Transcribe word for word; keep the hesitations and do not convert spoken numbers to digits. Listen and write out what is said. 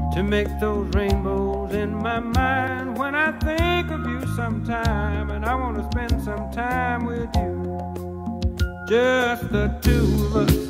to make those rainbows in my mind when I think of you sometime. And I want to spend some time with you, just the two of us.